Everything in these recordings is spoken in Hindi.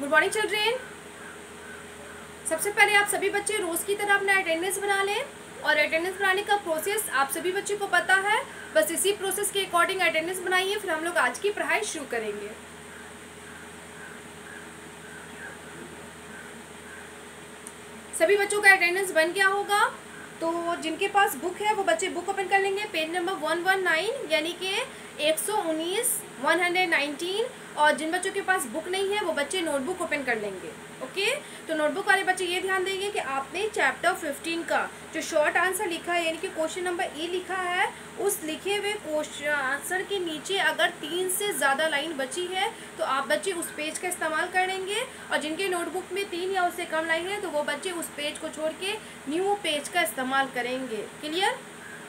Good morning children. सबसे पहले आप सभी बच्चे रोज की तरह अपना अटेंडेंस बना लें और अटेंडेंस बनाने का प्रोसेस आप सभी बच्चों को पता है। बस इसी प्रोसेस के अकॉर्डिंग अटेंडेंस बनाइए, फिर हम लोग आज की पढ़ाई शुरू करेंगे। सभी बच्चों का अटेंडेंस बन गया होगा, तो जिनके पास बुक है वो बच्चे बुक ओपन कर लेंगे। पेज नंबर 119 यानी कि 119 119। और जिन बच्चों के पास बुक नहीं है वो बच्चे नोटबुक ओपन कर लेंगे। ओके, तो नोटबुक वाले बच्चे ये ध्यान देंगे कि आपने चैप्टर 15 का जो शॉर्ट आंसर लिखा है यानी कि क्वेश्चन नंबर ए लिखा है, उस लिखे हुए क्वेश्चन आंसर के नीचे अगर 3 से ज़्यादा लाइन बची है तो आप बच्चे उस पेज का इस्तेमाल करेंगे। और जिनके नोटबुक में 3 या उससे कम लाइन है तो वो बच्चे उस पेज को छोड़ के न्यू पेज का इस्तेमाल करेंगे। क्लियर?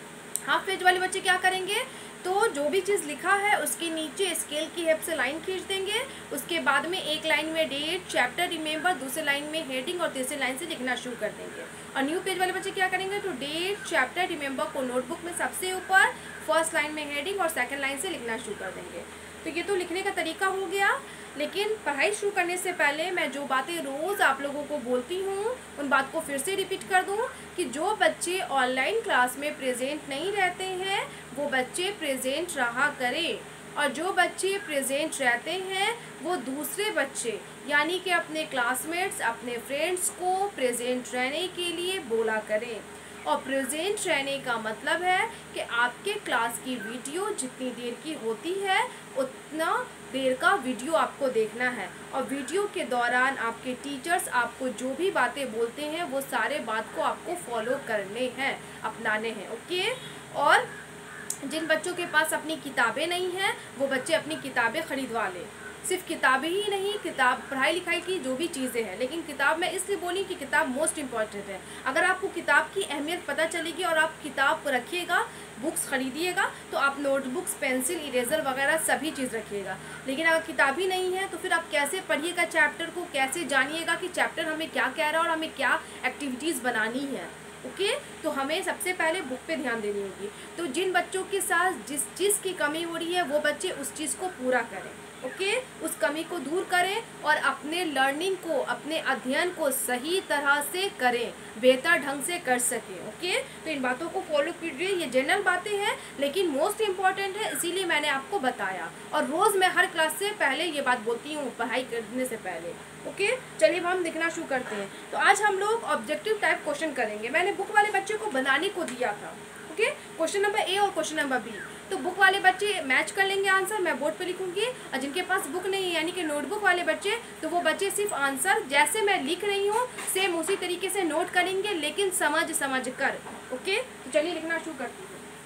हाफ पेज वाले बच्चे क्या करेंगे, तो जो भी चीज़ लिखा है उसके नीचे स्केल की हेल्प से लाइन खींच देंगे। उसके बाद में एक लाइन में डेट, चैप्टर, रिमेंबर, दूसरे लाइन में हेडिंग और तीसरी लाइन से लिखना शुरू कर देंगे। और न्यू पेज वाले बच्चे क्या करेंगे, तो डेट, चैप्टर, रिमेंबर को नोटबुक में सबसे ऊपर फर्स्ट लाइन में हेडिंग और सेकंड लाइन से लिखना शुरू कर देंगे। तो ये तो लिखने का तरीका हो गया, लेकिन पढ़ाई शुरू करने से पहले मैं जो बातें रोज़ आप लोगों को बोलती हूँ उन बात को फिर से रिपीट कर दूँ कि जो बच्चे ऑनलाइन क्लास में प्रेजेंट नहीं रहते हैं वो बच्चे प्रेजेंट रहा करें, और जो बच्चे प्रेजेंट रहते हैं वो दूसरे बच्चे यानी कि अपने क्लासमेट्स, अपने फ्रेंड्स को प्रेजेंट रहने के लिए बोला करें। और प्रेजेंट रहने का मतलब है कि आपके क्लास की वीडियो जितनी देर की होती है उतना देर का वीडियो आपको देखना है, और वीडियो के दौरान आपके टीचर्स आपको जो भी बातें बोलते हैं वो सारे बात को आपको फॉलो करने हैं, अपनाने हैं। ओके, और जिन बच्चों के पास अपनी किताबें नहीं हैं वो बच्चे अपनी किताबें खरीदवा लें। सिर्फ किताबें ही नहीं, किताब पढ़ाई लिखाई की जो भी चीज़ें हैं, लेकिन किताब मैं इसलिए बोली कि किताब मोस्ट इम्पॉर्टेंट है। अगर आपको किताब की अहमियत पता चलेगी और आप किताब रखिएगा, बुक्स खरीदिएगा, तो आप नोटबुक्स, पेंसिल, इरेज़र वगैरह सभी चीज़ रखिएगा। लेकिन अगर किताब ही नहीं है तो फिर आप कैसे पढ़िएगा चैप्टर को, कैसे जानिएगा कि चैप्टर हमें क्या कह रहा है और हमें क्या एक्टिविटीज़ बनानी है। ओके, तो हमें सबसे पहले बुक पे ध्यान देनी होगी। तो जिन बच्चों के साथ जिस चीज़ की कमी हो रही है वो बच्चे उस चीज़ को पूरा करें। ओके, उस कमी को दूर करें और अपने लर्निंग को, अपने अध्ययन को सही तरह से करें, बेहतर ढंग से कर सकें। ओके, तो इन बातों को फॉलो कीजिए। ये जनरल बातें हैं लेकिन मोस्ट इम्पॉर्टेंट है, इसीलिए मैंने आपको बताया। और रोज़ मैं हर क्लास से पहले ये बात बोलती हूँ, पढ़ाई करने से पहले। ओके, चलिए हम लिखना शुरू करते हैं। तो आज हम लोग ऑब्जेक्टिव टाइप क्वेश्चन करेंगे। मैंने बुक वाले बच्चे को बनाने को दिया था। ओके, क्वेश्चन नंबर ए और क्वेश्चन नंबर बी। तो बुक वाले बच्चे मैच कर लेंगे आंसर, मैं बोर्ड पे लिखूंगी। और जिनके पास बुक नहीं है यानी कि नोटबुक वाले बच्चे, तो वो बच्चे सिर्फ आंसर जैसे मैं लिख रही हूँ सेम उसी तरीके से नोट करेंगे, लेकिन समझ समझ कर। ओके, तो चलिए लिखना शुरू करती हूँ।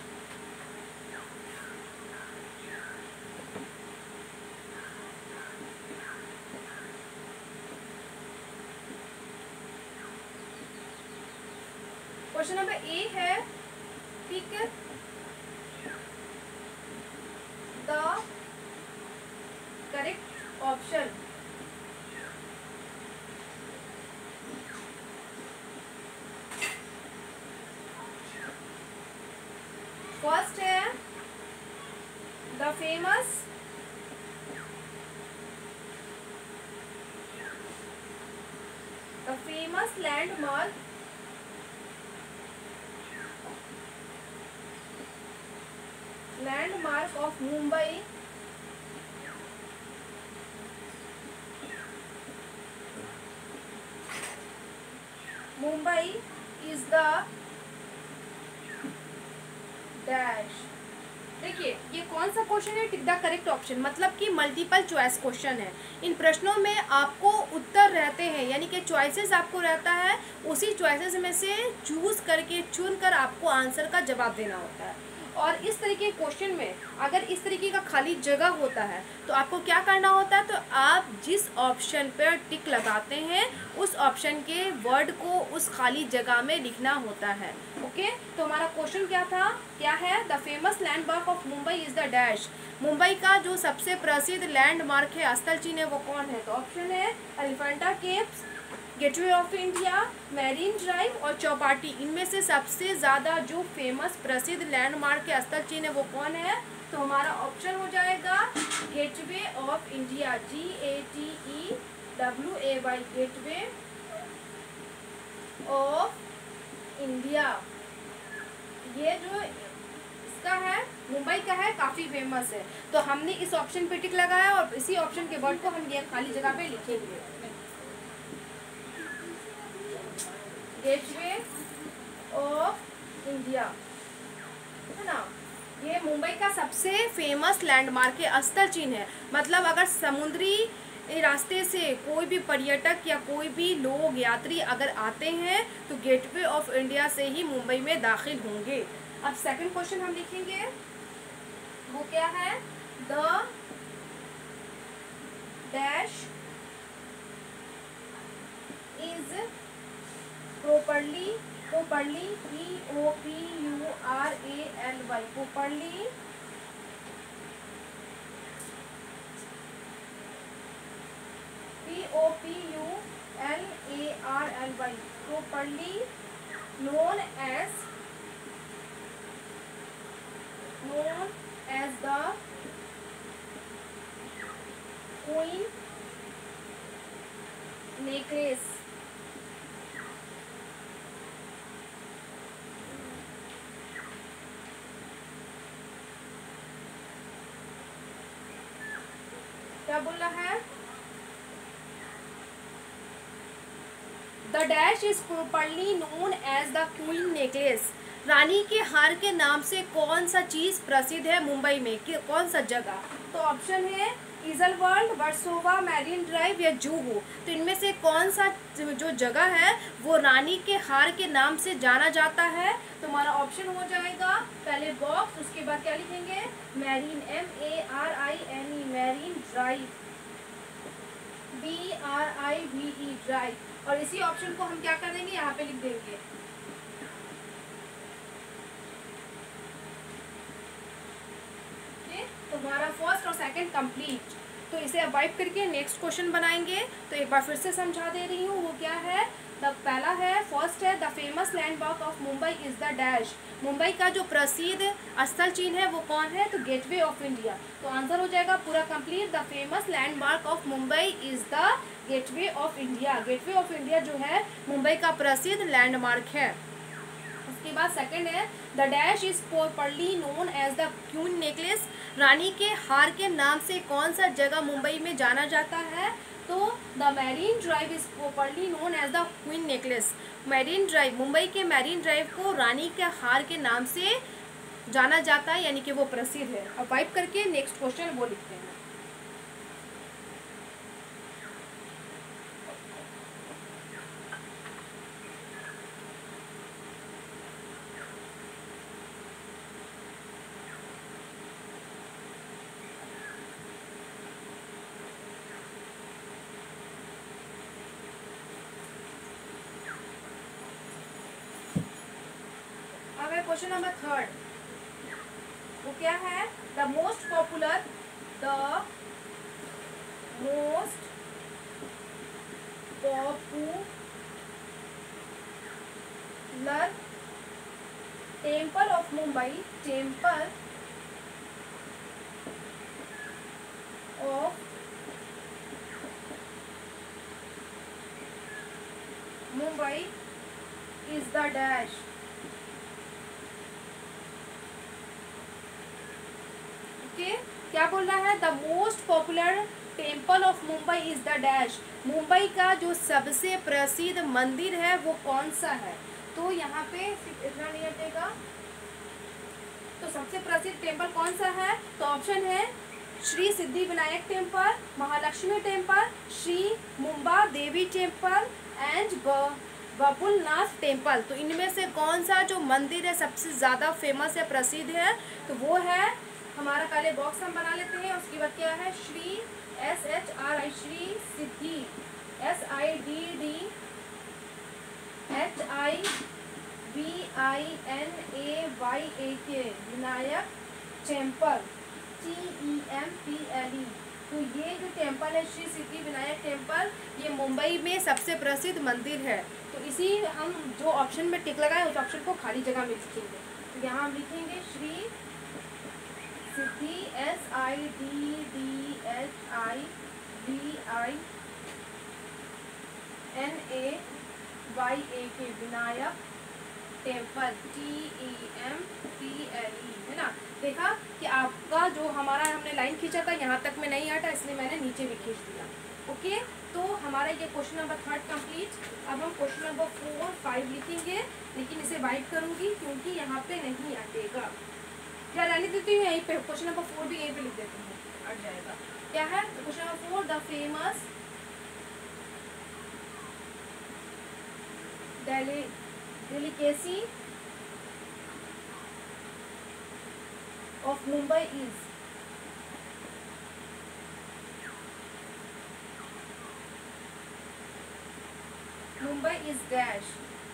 क्वेश्चन नंबर ए है, pick the correct option. First है the famous landmark of Mumbai is the dash। देखिए ये कौन सा क्वेश्चन है, टिक द करेक्ट ऑप्शन, मतलब कि मल्टीपल चॉइस क्वेश्चन है। इन प्रश्नों में आपको उत्तर रहते हैं यानी कि चॉइसेस आपको रहता है, उसी चॉइसेस में से चूज करके चुनकर आपको आंसर का जवाब देना होता है। और इस तरीके के क्वेश्चन में अगर इस तरीके का खाली जगह होता है तो आपको क्या करना होता है, तो आप जिस ऑप्शन पर टिक लगाते हैं उस ऑप्शन के वर्ड को उस खाली जगह में लिखना होता है। ओके, तो हमारा क्वेश्चन क्या है, the famous landmark of Mumbai is the dash. Mumbai का जो सबसे प्रसिद्ध लैंडमार्क है, स्थल चिन्ह है, वो कौन है? तो ऑप्शन है Elephanta caves, Gateway of India, Marine Drive और चौपाटी। इनमें से सबसे ज़्यादा जो फेमस प्रसिद्ध लैंडमार्क के स्थल चिन्ह है वो कौन है? तो हमारा ऑप्शन हो जाएगा Gateway of India, GATE WAY, Gateway of India. ये जो इसका है मुंबई का है, काफ़ी फेमस है। तो हमने इस ऑप्शन पे टिक लगाया और इसी ऑप्शन के वर्ड को हम ये खाली जगह पे लिखेंगे, गेटवे ऑफ इंडिया, है ना। ये मुंबई का सबसे फेमस लैंडमार्क है, स्थल चिन्ह है। मतलब अगर समुद्री रास्ते से कोई भी पर्यटक या कोई भी लोग यात्री अगर आते हैं तो गेटवे ऑफ इंडिया से ही मुंबई में दाखिल होंगे। अब सेकंड क्वेश्चन हम लिखेंगे, वो क्या है, the dash is properly POPURALY, properly properly known as the Queen necklace। क्या बोल रहा है, the dash is properly known as the queen necklace. रानी के हार के नाम से कौन सा चीज प्रसिद्ध है मुंबई में, कौन सा जगह। तो ऑप्शन है Essel World, Versova, Marine Drive या जूहू। तो इनमें से कौन सा जो जगह है वो रानी के हार के नाम से जाना जाता है। तो हमारा ऑप्शन हो जाएगा पहले बॉक्स, उसके बाद क्या लिखेंगे, Marine, MARINE, Marine Drive, BRIVE Drive. और इसी ऑप्शन को हम क्या कर देंगे, यहाँ पे लिख देंगे। तो हमारा फर्स्ट और सेकंड कंप्लीट। तो इसे अब वाइप करके नेक्स्ट क्वेश्चन बनाएंगे। तो एक बार फिर से समझा दे रही हूँ, वो क्या है, पहला है, फर्स्ट है, the famous landmark of Mumbai is the dash. Mumbai का जो प्रसिद्ध स्थल चिन्ह है वो कौन है, तो गेटवे ऑफ इंडिया। तो आंसर हो जाएगा पूरा complete, the famous landmark of Mumbai is the gateway of India. Gateway of India जो है मुंबई का प्रसिद्ध लैंडमार्क है। उसके बाद सेकंड है, the dash is properly known as the queen necklace. रानी के हार के नाम से कौन सा जगह मुंबई में जाना जाता है, तो the marine drive is properly known as the queen necklace. Marine drive, Mumbai के मैरीन ड्राइव को रानी के हार के नाम से जाना जाता है, यानी कि वो प्रसिद्ध है। अब वाइप करके नेक्स्ट क्वेश्चन वो लिखते हैं। क्वेश्चन नंबर थर्ड, वो क्या है, the most popular temple of Mumbai, temple of Mumbai is the dash. क्या बोल रहा है, the most popular temple of Mumbai is the dash. Mumbai का जो सबसे प्रसिद्ध मंदिर है वो कौन सा है। तो यहाँ पे सिर्फ इतना नहीं हटेगा, तो सबसे प्रसिद्ध टेम्पल कौन सा है, तो ऑप्शन है Shri Siddhivinayak temple, Mahalakshmi temple, Shri Mumba Devi temple and Babulnath temple. तो इनमें से कौन सा जो मंदिर है सबसे ज़्यादा फेमस है, प्रसिद्ध है, तो वो है, हमारा पहले बॉक्स हम बना लेते हैं। उसके बाद क्या है, Shri SHRI, Shri Siddhi SIDDHIVINAYAK Vinayak temple TEMPLE। तो ये जो टेम्पल है श्री सिद्धि विनायक टेम्पल, ये मुंबई में सबसे प्रसिद्ध मंदिर है। तो इसी हम जो ऑप्शन में टिक लगाए उस ऑप्शन को खाली जगह में लिखेंगे। तो यहाँ हम लिखेंगे Shri Siddhi SIDDHIVI NAYAK Vinayak temple TEMPLE, है ना। देखा कि आपका जो हमारा हमने लाइन खींचा था यहाँ तक में नहीं आता, इसलिए मैंने नीचे भी खींच दिया। ओके, तो हमारा ये क्वेश्चन नंबर 3 कंप्लीट। अब हम क्वेश्चन नंबर 4, 5 लिखेंगे, लेकिन इसे वाइट करूंगी क्योंकि यहाँ पे नहीं आएगा। क्या रहने देती हूँ यहीं पे, क्वेश्चन नंबर 4 भी यहीं पे लिख देती हूँ, अट जाएगा। क्या है question number 4? The famous delicacy of Mumbai is dash।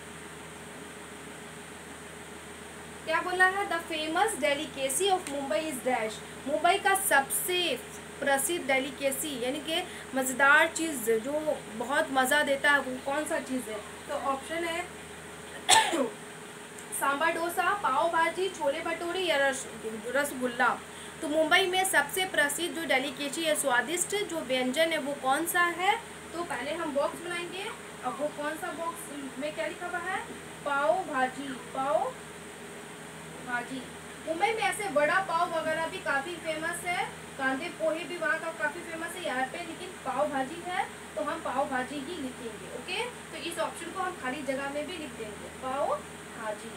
क्या बोला है? The famous delicacy of Mumbai is dash. Mumbai का सबसे प्रसिद्ध डेलिकेसी यानी कि मज़ेदार चीज़ जो बहुत मज़ा देता है, वो कौन सा चीज़ है? तो ऑप्शन है सांभर डोसा, पाव भाजी, छोले भटूरे या रसगुल्ला। तो मुंबई में सबसे प्रसिद्ध जो डेलिकेसी है, स्वादिष्ट जो व्यंजन है, वो कौन सा है? तो पहले हम बॉक्स बनाएंगे। अब वो कौन सा बॉक्स में क्या लिखा हुआ है? पाव भाजी, पाव भाजी। मुंबई में ऐसे वड़ा पाव वगैरह भी काफ़ी फेमस है, कांदे पोहे भी वहाँ का काफ़ी फेमस है यहाँ पे, लेकिन पाव भाजी है तो हम पाव भाजी ही लिखेंगे। ओके, तो इस ऑप्शन को हम खाली जगह में भी लिख देंगे, पाव भाजी।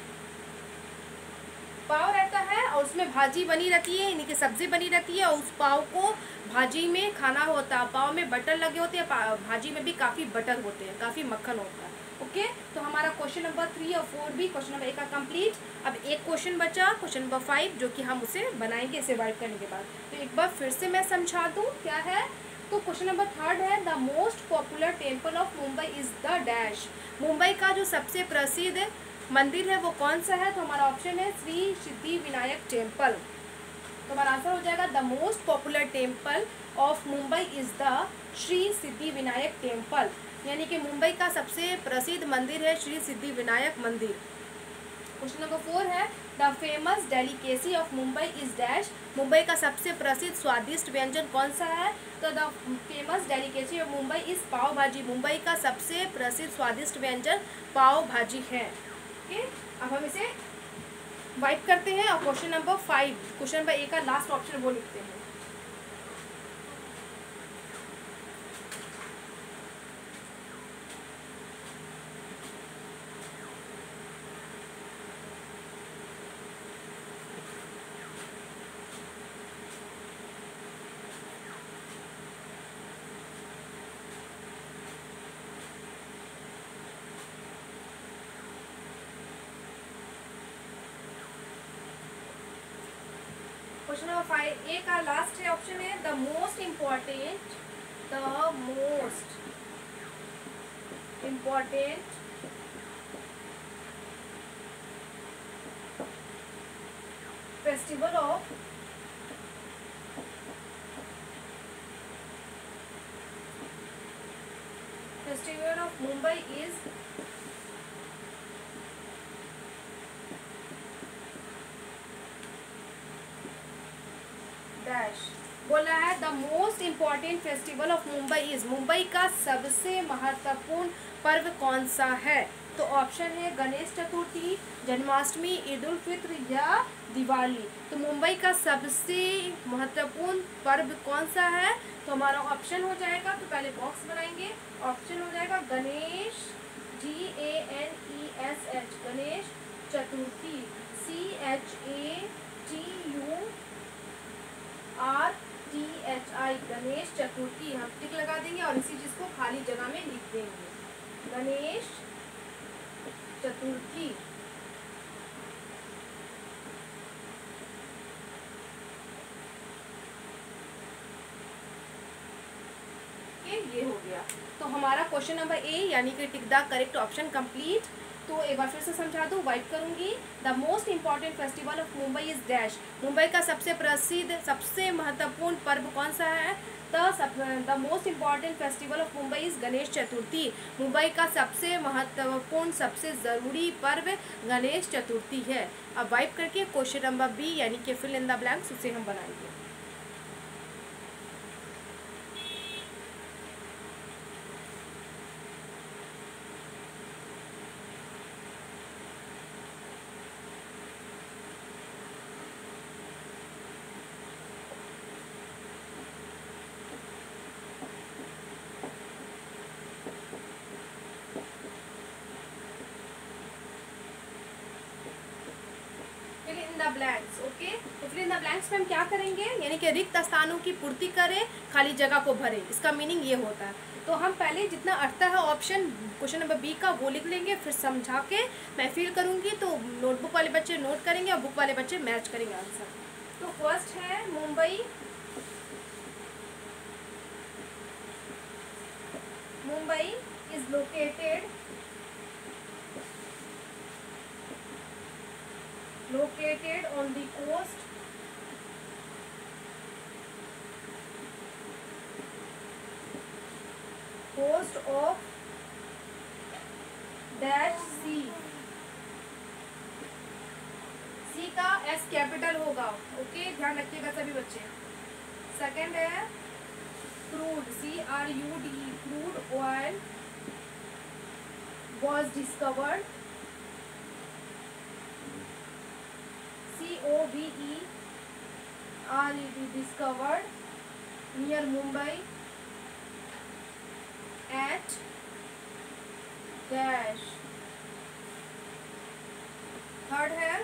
पाव रहता है और उसमें भाजी बनी रहती है, यानी कि सब्जी बनी रहती है, और उस पाव को भाजी में खाना होता है। पाव में बटर लगे होते हैं, भाजी में भी काफ़ी बटर होते हैं, काफ़ी मक्खन होता है। ओके, तो हमारा क्वेश्चन नंबर 3 और 4 भी क्वेश्चन नंबर 1 का कंप्लीट। अब एक क्वेश्चन बचा, क्वेश्चन नंबर 5, जो कि हम उसे बनाएंगे इसे वाइट करने के बाद। तो एक बार फिर से मैं समझा दूँ क्या है। तो क्वेश्चन नंबर 3 है, the most popular temple of Mumbai is the dash. Mumbai का जो सबसे प्रसिद्ध मंदिर है वो कौन सा है? तो हमारा ऑप्शन है श्री सिद्धि विनायक टेम्पल। तो हमारा आंसर हो जाएगा the most popular temple of Mumbai is the Shri Siddhivinayak temple, यानी कि मुंबई का सबसे प्रसिद्ध मंदिर है श्री सिद्धि विनायक मंदिर। क्वेश्चन नंबर 4 है, the famous delicacy of Mumbai is dash. Mumbai का सबसे प्रसिद्ध स्वादिष्ट व्यंजन कौन सा है? तो the famous delicacy of Mumbai is pav bhaji. Mumbai का सबसे प्रसिद्ध स्वादिष्ट व्यंजन पाव भाजी है। ओके, अब हम इसे वाइप करते हैं और क्वेश्चन नंबर 5, क्वेश्चन नंबर 1 का लास्ट ऑप्शन वो लिखते हैं। क्वेश्चन नंबर 5 ए का लास्ट है ऑप्शन है, the most important festival of Mumbai is dash. बोला है the most important festival of Mumbai is. Mumbai का सबसे महत्वपूर्ण पर्व कौन सा है? तो ऑप्शन है गणेश चतुर्थी, जन्माष्टमी, ईद उल फित्र या दिवाली। तो मुंबई का सबसे महत्वपूर्ण पर्व कौन सा है? तो हमारा ऑप्शन हो जाएगा, तो पहले बॉक्स बनाएंगे, ऑप्शन हो जाएगा गणेश GANESH, गणेश चतुर्थी CHATURTHI, गणेश चतुर्थी। हम टिक लगा देंगे और इसी चीज को खाली जगह में लिख देंगे, गणेश चतुर्थी। ये हो गया। तो हमारा क्वेश्चन नंबर ए यानी कि tick the correct option complete. तो एक बार फिर से समझा दूँ, वाइट करूंगी। The most important festival of Mumbai is dash. Mumbai का सबसे प्रसिद्ध सबसे महत्वपूर्ण पर्व कौन सा है? The most important festival of Mumbai is Ganesh Chaturthi. Mumbai का सबसे महत्वपूर्ण सबसे ज़रूरी पर्व गणेश चतुर्थी है। अब वाइप करके क्वेश्चन नंबर बी यानी कि फिल इन द ब्लैंक्स उसे हम बनाएंगे। The blanks. ओके, तो फिल इन द ब्लैंक्स में हम क्या करेंगे, यानी कि रिक्त स्थानों की पूर्ति करें, खाली जगह को भरें। इसका मीनिंग ये होता है। तो हम पहले जितना अटता है ऑप्शन क्वेश्चन नंबर बी का वो लिख लेंगे, फिर समझा के मैं फिल करूँगी। तो नोटबुक वाले बच्चे नोट करेंगे और बुक वाले बच्चे मैच करेंगे आंसर। तो फर्स्ट है Mumbai. Mumbai is located on the coast of dash sea। Sea का एस कैपिटल होगा। ओके, ध्यान रखिएगा सभी बच्चे। सेकंड है crude, CRUD, crude oil was discovered, COVERED, discovered near Mumbai at dash। Third है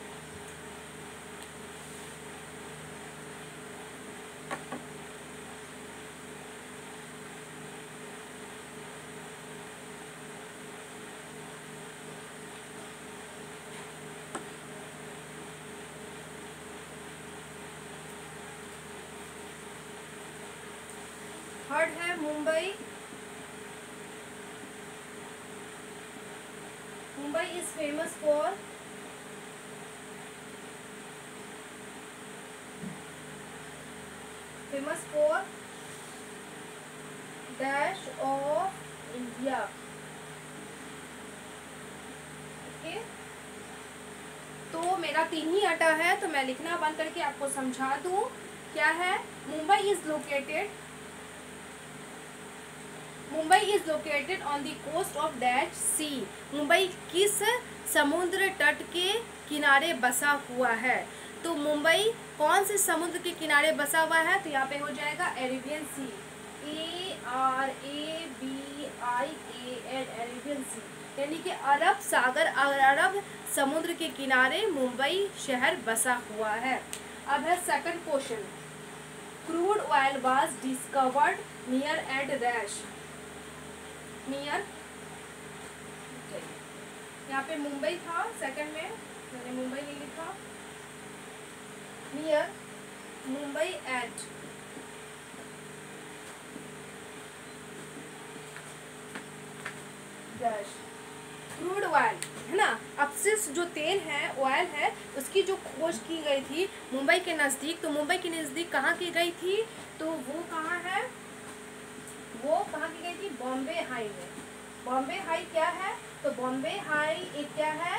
Mumbai. Mumbai is famous for dash of India. Okay, तो मेरा 3 ही अटा है, तो मैं लिखना बंद करके आपको समझा दूं। क्या है, Mumbai is located on the coast of dash sea. Mumbai किस समुद्र तट के किनारे बसा हुआ है। तो मुंबई कौन से समुद्र के किनारे बसा हुआ है, तो यहाँ पे हो जाएगा Arabian sea, ARABIAN, Arabian sea, यानी कि अरब सागर, अरब समुद्र के किनारे मुंबई शहर बसा हुआ है। अब है second question, crude oil was discovered near at dash. Near, यहाँ पे मुंबई था, सेकंड में मैंने मुंबई नहीं लिखा। Near Mumbai at dash. Crude oil है ना, अपशिष्ट जो तेल है, ऑयल है, उसकी जो खोज की गई थी मुंबई के नज़दीक। तो मुंबई के नज़दीक कहाँ की गई थी, तो वो कहाँ है, वो कहाँ की गई थी, बॉम्बे हाई में। बॉम्बे हाई क्या है, तो बॉम्बे हाई एक क्या है,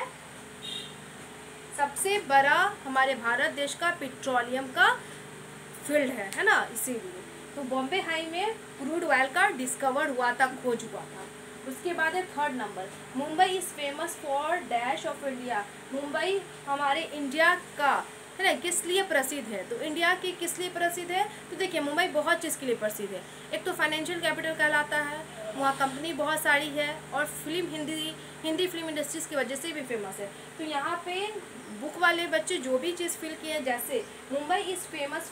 सबसे बड़ा हमारे भारत देश का पेट्रोलियम का फील्ड है ना, इसीलिए। तो बॉम्बे हाई में क्रूड ऑयल का डिस्कवर हुआ था, खोज हुआ था। उसके बाद है third number, Mumbai is famous for dash of India. Mumbai हमारे इंडिया का है ना, किस लिए प्रसिद्ध है, तो इंडिया की किस लिए प्रसिद्ध है, तो देखिए मुंबई बहुत चीज़ के लिए प्रसिद्ध है। एक तो फाइनेंशियल कैपिटल कहलाता है, वहाँ कंपनी बहुत सारी है, और हिंदी फिल्म इंडस्ट्रीज़ की वजह से भी फेमस है। तो यहाँ पे बुक वाले बच्चे जो भी चीज़ फिल किए, जैसे मुंबई इज़ फेमस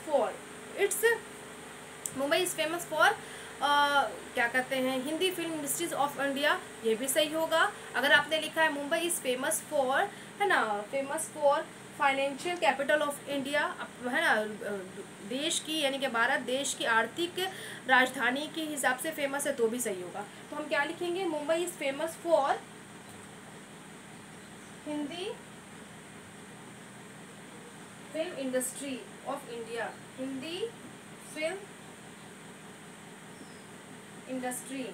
फॉर क्या कहते हैं, Hindi film industries of India, ये भी सही होगा। अगर आपने लिखा है मुंबई इज़ फेमस फॉर, है ना, famous for financial capital of India, है ना, देश की यानी कि भारत देश की आर्थिक राजधानी के हिसाब से फेमस है, तो भी सही होगा। तो हम क्या लिखेंगे, Mumbai is famous for Hindi film industry of India. Hindi film industry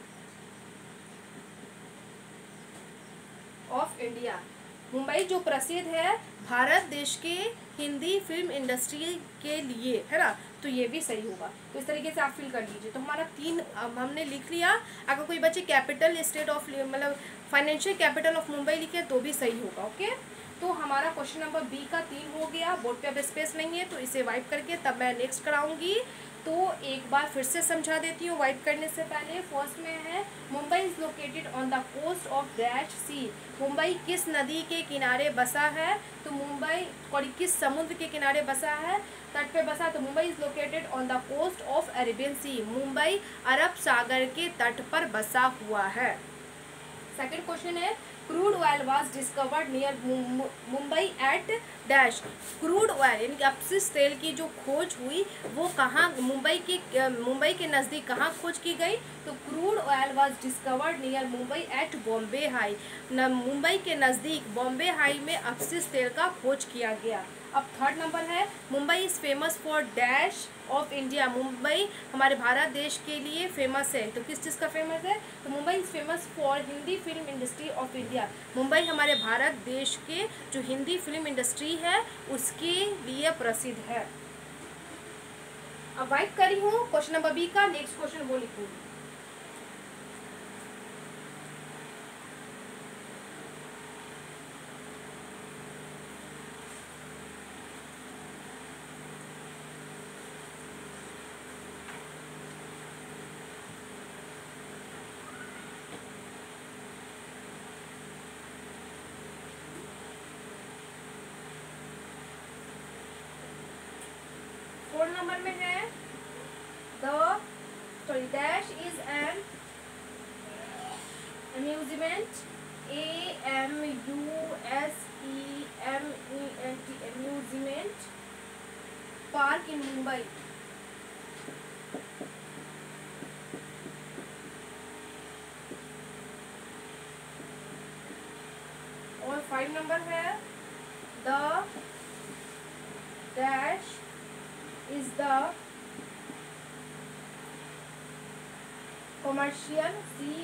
of India. Mumbai जो प्रसिद्ध है भारत देश के हिंदी फिल्म इंडस्ट्री के लिए, है ना, तो ये भी सही होगा। तो इस तरीके से आप फिल कर लीजिए। तो हमारा 3 हमने लिख लिया। अगर कोई बच्चे कैपिटल स्टेट ऑफ, मतलब फाइनेंशियल कैपिटल ऑफ मुंबई लिखे तो भी सही होगा। ओके, तो हमारा क्वेश्चन नंबर बी का 3 हो गया। बोर्ड पे अब स्पेस नहीं है, तो इसे वाइप करके तब मैं नेक्स्ट कराऊंगी। तो एक बार फिर से समझा देती हूँ वाइप करने से पहले। फर्स्ट में है Mumbai is located on the coast of dash sea. Mumbai किस नदी के किनारे बसा है? तो मुंबई किस समुद्र के किनारे बसा है? तट पे बसा। तो Mumbai is located on the coast of Arabian sea. Mumbai अरब सागर के तट पर बसा हुआ है। सेकंड क्वेश्चन है crude oil was discovered near Mumbai at dash. Crude oil यानी कि अपशिष्ट तेल की जो खोज हुई वो कहाँ, मुंबई के नज़दीक कहाँ खोज की गई? तो crude oil was discovered near Mumbai at Bombay High. Mumbai के नज़दीक बॉम्बे हाई में अपशिष्ट तेल का खोज किया गया। अब थर्ड नंबर है Mumbai is famous for dash of India. Mumbai हमारे भारत देश के लिए फेमस है। तो किस चीज़ का फेमस है? तो Mumbai is famous for Hindi film industry of India. Mumbai हमारे भारत देश के जो हिंदी फिल्म इंडस्ट्री है उसके लिए प्रसिद्ध है। अब वाइट करी हूँ क्वेश्चन नंबर बी का। नेक्स्ट क्वेश्चन वो लिखूँ। फोर्थ नंबर में है dash is an amusement AMUSEMENT amusement park in Mumbai. और 5 नंबर है the dash is the commercial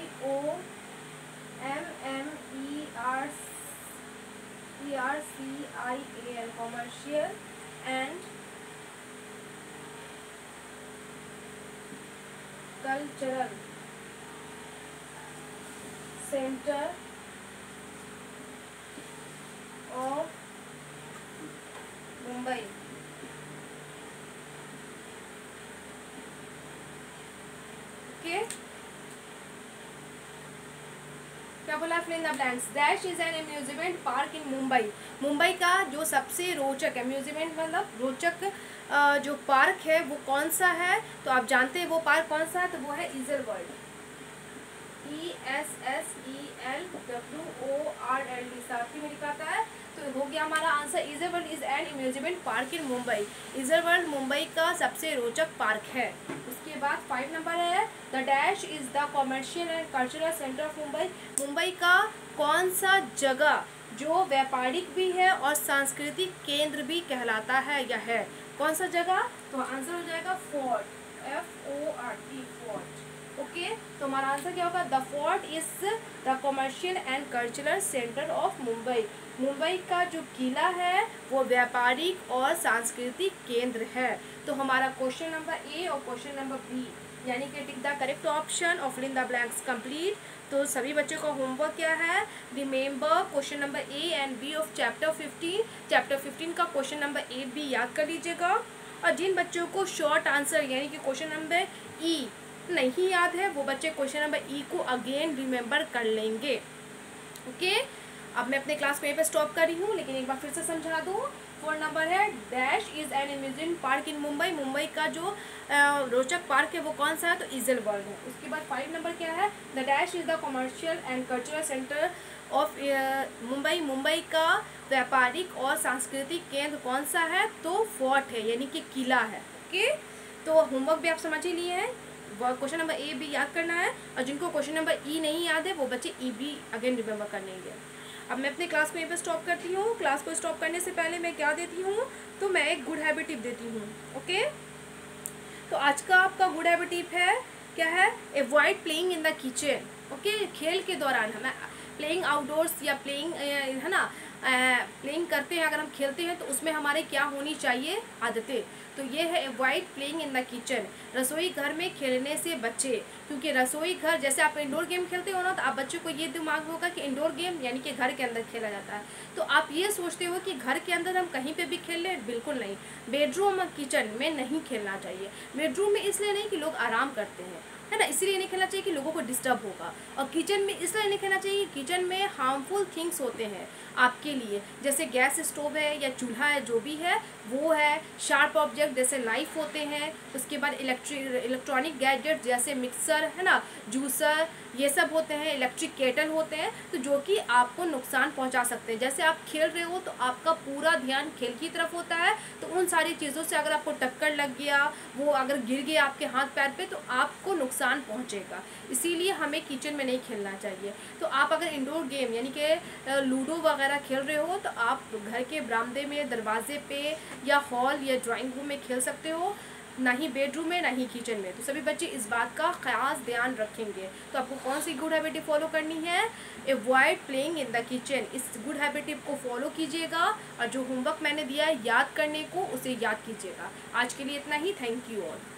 COMMERCIAL commercial and cultural center of Mumbai। क्या बोला? Fill in the blanks. Dash is an amusement park in Mumbai. Mumbai का जो सबसे रोचक, अम्यूजमेंट मतलब रोचक जो पार्क है वो कौन सा है? तो आप जानते हैं वो पार्क कौन सा है? तो वो है ईजल वर्ल्ड। ESSELWORLD साथी में लिखाता है। तो हो गया हमारा answer. Essel World is an amusement park in Mumbai. Essel World Mumbai का सबसे रोचक पार्क है। उसके बाद 5 नंबर है the dash is the commercial and cultural centre of Mumbai. Mumbai का कौन सा जगह जो व्यापारिक भी है और सांस्कृतिक केंद्र भी कहलाता है या है? कौन सा जगह? तो आंसर हो जाएगा फोर्ट, FORT फोर्ट। ओके, तो हमारा आंसर क्या होगा? The fort is the commercial and cultural centre of Mumbai. Mumbai का जो किला है वो व्यापारिक और सांस्कृतिक केंद्र है। तो हमारा क्वेश्चन नंबर ए और क्वेश्चन नंबर बी यानी कि टिक द करेक्ट ऑप्शन और fill in the blanks complete. तो सभी बच्चों का होमवर्क क्या है? Remember question number A and B of chapter 15। Chapter 15 का क्वेश्चन नंबर ए बी याद कर लीजिएगा। और जिन बच्चों को शॉर्ट आंसर यानी कि क्वेश्चन नंबर ई नहीं याद है वो बच्चे क्वेश्चन नंबर ई को अगेन रिमेंबर कर लेंगे। ओके, अब मैं अपने क्लास में पे स्टॉप कर रही हूँ, लेकिन एक बार फिर से समझा दूँ। 4 नंबर है dash is an amusement park in Mumbai. Mumbai का जो रोचक पार्क है वो कौन सा है? तो ईजल वर्ल्ड है। उसके बाद 5 नंबर क्या है? The dash is the commercial and cultural centre of Mumbai. Mumbai का व्यापारिक और सांस्कृतिक केंद्र कौन सा है? तो फोर्ट है यानी कि किला है। ओके, तो होमवर्क भी आप समझ ही लिए हैं। क्वेश्चन नंबर ए भी याद करना है और जिनको क्वेश्चन नंबर ई नहीं याद है वो बच्चे ई भी अगेन रिमेंबर कर लेंगे। अब मैं अपने क्लास को यहीं पे स्टॉप करती हूँ। क्लास को स्टॉप करने से पहले मैं क्या देती हूँ? तो मैं एक गुड हैबिट टिप देती हूँ। ओके, तो आज का आपका गुड हैबिट टिप है क्या है? Avoid playing in the kitchen. Okay, खेल के दौरान हमें प्लेइंग आउटडोर्स या प्लेइंग है ना, प्लेइंग करते हैं, अगर हम खेलते हैं तो उसमें हमारे क्या होनी चाहिए? आदतें। तो ये है avoid playing in the kitchen, रसोई घर में खेलने से बच्चे, क्योंकि रसोई घर जैसे आप इंडोर गेम खेलते हो ना, तो आप बच्चों को ये दिमाग होगा कि इंडोर गेम यानी कि घर के अंदर खेला जाता है, तो आप ये सोचते हो कि घर के अंदर हम कहीं पे भी खेल लें, बिल्कुल नहीं। बेडरूम और किचन में नहीं खेलना चाहिए। बेडरूम में इसलिए नहीं कि लोग आराम करते हैं, है ना, इसीलिए नहीं खेलना चाहिए कि लोगों को डिस्टर्ब होगा। और किचन में इसलिए नहीं खेलना चाहिए, किचन में हार्मफुल थिंग्स होते हैं आपके लिए, जैसे गैस स्टोव है या चूल्हा है, जो भी है वो है, शार्प ऑब्जेक्ट जैसे नाइफ होते हैं, उसके बाद इलेक्ट्रॉनिक गैजेट जैसे मिक्सर, है ना, जूसर, ये सब होते हैं, इलेक्ट्रिक केटल होते हैं, तो जो कि आपको नुकसान पहुंचा सकते हैं। जैसे आप खेल रहे हो तो आपका पूरा ध्यान खेल की तरफ होता है, तो उन सारी चीज़ों से अगर आपको टक्कर लग गया, वो अगर गिर गया आपके हाथ पैर पे, तो आपको नुकसान पहुंचेगा। इसीलिए हमें किचन में नहीं खेलना चाहिए। तो आप अगर इंडोर गेम यानी कि लूडो वगैरह खेल रहे हो, तो आप घर के बरामदे में, दरवाजे पे या हॉल या ड्राइंग रूम में खेल सकते हो, ना ही बेडरूम में, ना ही किचन में। तो सभी बच्चे इस बात का खास ध्यान रखेंगे। तो आपको कौन सी गुड हैबिट फॉलो करनी है? Avoid playing in the kitchen, इस गुड हैबिट को फॉलो कीजिएगा, और जो होमवर्क मैंने दिया है याद करने को, उसे याद कीजिएगा। आज के लिए इतना ही। Thank you all.